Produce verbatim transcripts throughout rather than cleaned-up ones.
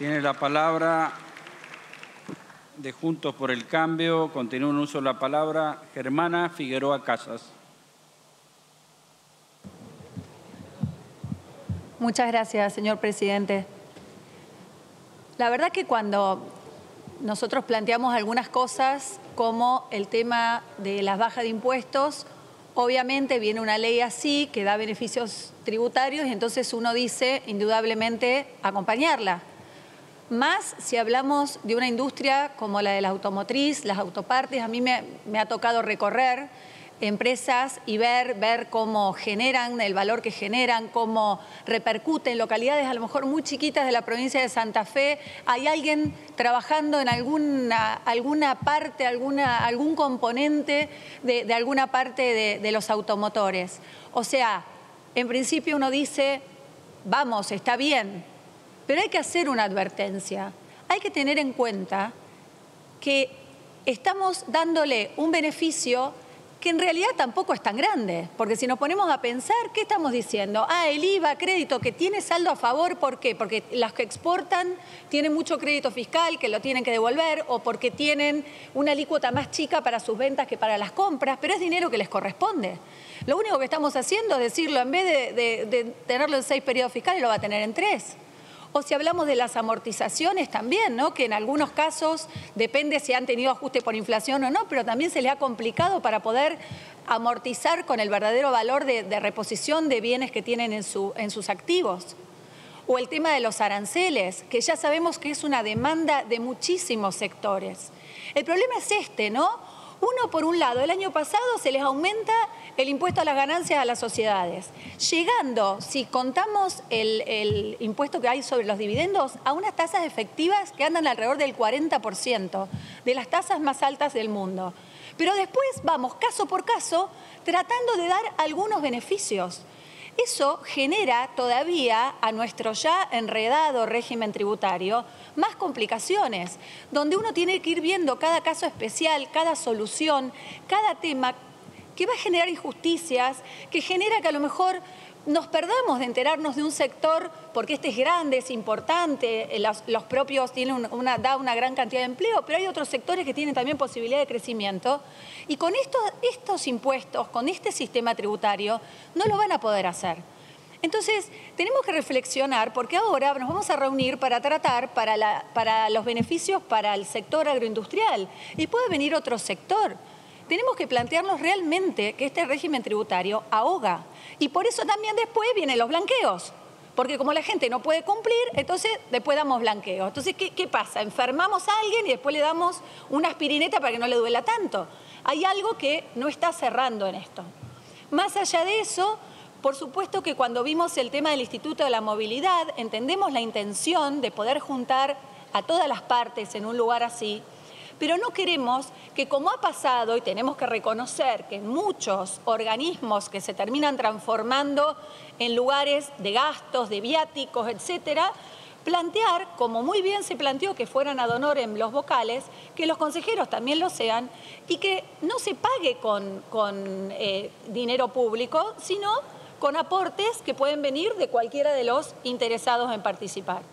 Tiene la palabra de Juntos por el Cambio. Continúa en uso de la palabra Germana Figueroa Casas. Muchas gracias, señor presidente. La verdad que cuando nosotros planteamos algunas cosas como el tema de las bajas de impuestos, obviamente viene una ley así que da beneficios tributarios y entonces uno dice indudablemente acompañarla. Más si hablamos de una industria como la de la automotriz, las autopartes, a mí me, me ha tocado recorrer empresas y ver, ver cómo generan, el valor que generan, cómo repercuten en localidades a lo mejor muy chiquitas de la provincia de Santa Fe. Hay alguien trabajando en alguna, alguna parte, alguna, algún componente de, de alguna parte de, de los automotores. O sea, en principio uno dice, vamos, está bien, pero hay que hacer una advertencia. Hay que tener en cuenta que estamos dándole un beneficio que en realidad tampoco es tan grande, porque si nos ponemos a pensar, ¿qué estamos diciendo? Ah, el I V A, crédito, que tiene saldo a favor, ¿por qué? Porque las que exportan tienen mucho crédito fiscal que lo tienen que devolver o porque tienen una alícuota más chica para sus ventas que para las compras, pero es dinero que les corresponde. Lo único que estamos haciendo es decirlo, en vez de, de, de tenerlo en seis periodos fiscales, lo va a tener en tres. O si hablamos de las amortizaciones también, ¿no? Que en algunos casos depende si han tenido ajuste por inflación o no, pero también se les ha complicado para poder amortizar con el verdadero valor de, de reposición de bienes que tienen en, su, en sus activos. O el tema de los aranceles, que ya sabemos que es una demanda de muchísimos sectores. El problema es este, ¿no? Uno, por un lado, el año pasado se les aumenta el impuesto a las ganancias a las sociedades, llegando, si contamos el, el impuesto que hay sobre los dividendos, a unas tasas efectivas que andan alrededor del cuarenta por ciento, de las tasas más altas del mundo. Pero después vamos caso por caso tratando de dar algunos beneficios. Eso genera todavía a nuestro ya enredado régimen tributario más complicaciones, donde uno tiene que ir viendo cada caso especial, cada solución, cada tema que va a generar injusticias, que genera que a lo mejor nos perdamos de enterarnos de un sector porque este es grande, es importante, los, los propios tienen una, da una gran cantidad de empleo, pero hay otros sectores que tienen también posibilidad de crecimiento y con estos, estos impuestos, con este sistema tributario, no lo van a poder hacer. Entonces, tenemos que reflexionar porque ahora nos vamos a reunir para tratar para, la, para los beneficios para el sector agroindustrial y puede venir otro sector. Tenemos que plantearnos realmente que este régimen tributario ahoga y por eso también después vienen los blanqueos, porque como la gente no puede cumplir, entonces después damos blanqueo. Entonces, ¿qué, qué pasa? Enfermamos a alguien y después le damos una aspirineta para que no le duela tanto. Hay algo que no está cerrando en esto. Más allá de eso, por supuesto que cuando vimos el tema del Instituto de la Movilidad, entendemos la intención de poder juntar a todas las partes en un lugar así, pero no queremos que, como ha pasado, y tenemos que reconocer que muchos organismos que se terminan transformando en lugares de gastos, de viáticos, etcétera, plantear, como muy bien se planteó que fueran ad honorem los vocales, que los consejeros también lo sean y que no se pague con, con eh, dinero público, sino con aportes que pueden venir de cualquiera de los interesados en participar.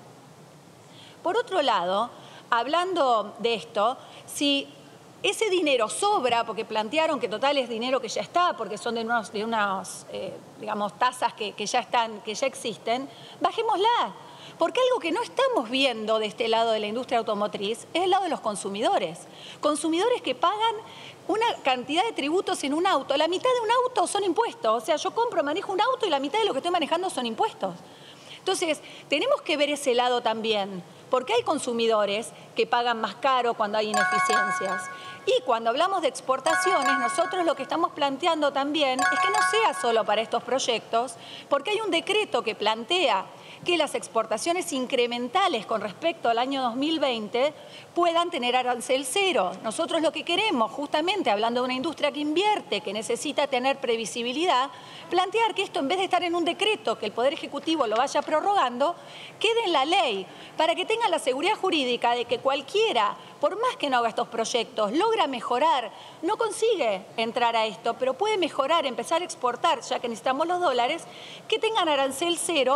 Por otro lado, hablando de esto, si ese dinero sobra, porque plantearon que total es dinero que ya está, porque son de unas de unos, eh, digamos, tasas que, que ya están, que ya existen, bajémosla. Porque algo que no estamos viendo de este lado de la industria automotriz es el lado de los consumidores. Consumidores que pagan una cantidad de tributos en un auto. La mitad de un auto son impuestos. O sea, yo compro, manejo un auto y la mitad de lo que estoy manejando son impuestos. Entonces, tenemos que ver ese lado también, porque hay consumidores que pagan más caro cuando hay ineficiencias. Y cuando hablamos de exportaciones, nosotros lo que estamos planteando también es que no sea solo para estos proyectos, porque hay un decreto que plantea que las exportaciones incrementales con respecto al año dos mil veinte puedan tener arancel cero. Nosotros lo que queremos, justamente hablando de una industria que invierte, que necesita tener previsibilidad, plantear que esto, en vez de estar en un decreto, que el Poder Ejecutivo lo vaya prorrogando, quede en la ley, para que tengan la seguridad jurídica de que cualquiera, por más que no haga estos proyectos, logra mejorar, no consigue entrar a esto, pero puede mejorar, empezar a exportar, ya que necesitamos los dólares, que tengan arancel cero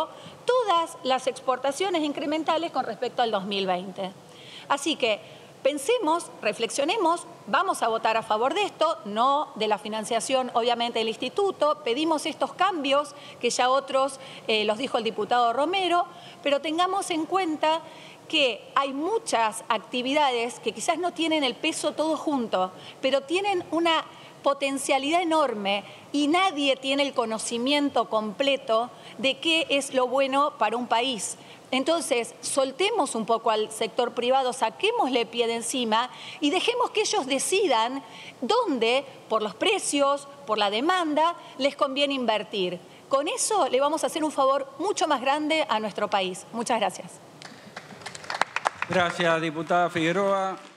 todas las exportaciones incrementales con respecto al dos mil veinte. Así que pensemos, reflexionemos, vamos a votar a favor de esto, no de la financiación obviamente del instituto, pedimos estos cambios que ya otros eh, los dijo el diputado Romero, pero tengamos en cuenta que hay muchas actividades que quizás no tienen el peso todo junto, pero tienen una potencialidad enorme y nadie tiene el conocimiento completo de qué es lo bueno para un país. Entonces, soltemos un poco al sector privado, saquémosle pie de encima y dejemos que ellos decidan dónde, por los precios, por la demanda, les conviene invertir. Con eso le vamos a hacer un favor mucho más grande a nuestro país. Muchas gracias. Gracias, diputada Figueroa.